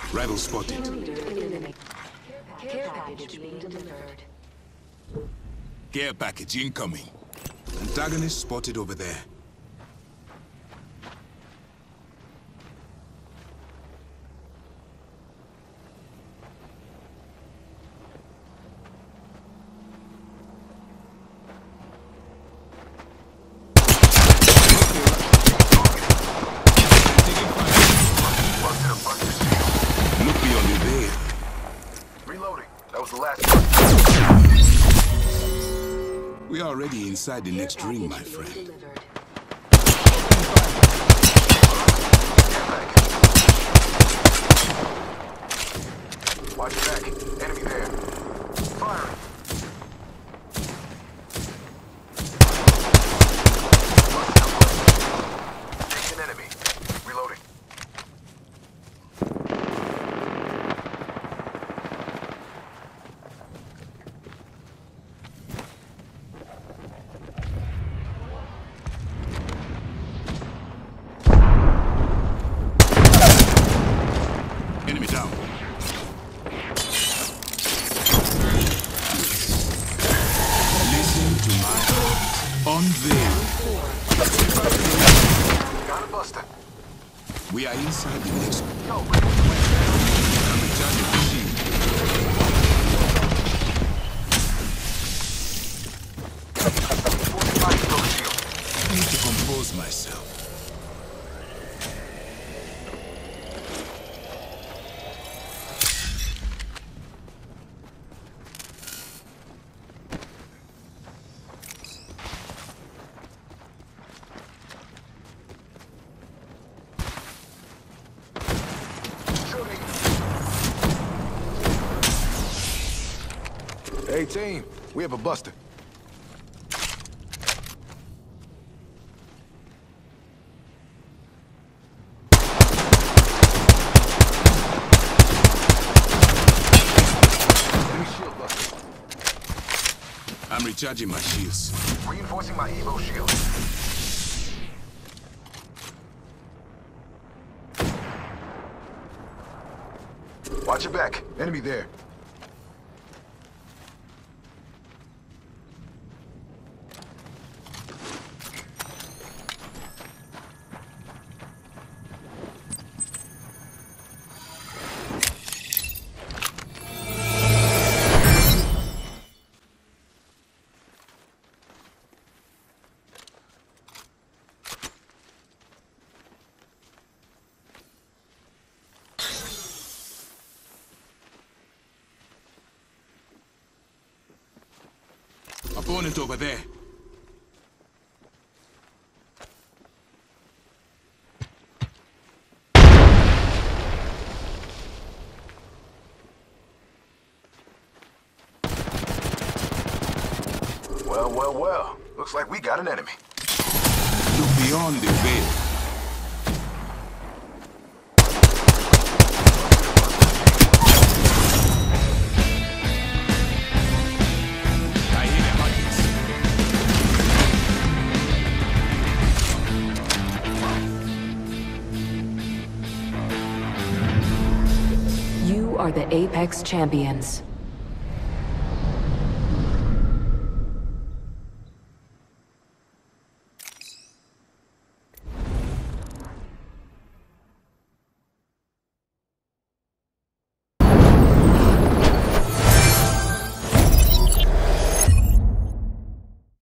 Rival spotted. Care package being delivered. Care package incoming. Antagonist spotted over there. Look beyond the veil. Reloading. That was the last one. We are already inside the next ring, my friend. Watch your back. Enemy there. Firing. Take an enemy. Reloading. Enemy down. Listen to my heart. Unveil. Got a buster. We are inside the next ring. Yo, I'm recharging the shield. 45 kilo shield. I need to compose myself. Shooting. Hey team, we have a buster. Enemy shield buster. I'm recharging my shields. Reinforcing my Evo shield. Watch your back. Enemy there. Opponent over there. Well, well, well. Looks like we got an enemy. Look beyond the veil. I hear their heartbeats. You are the Apex Champions.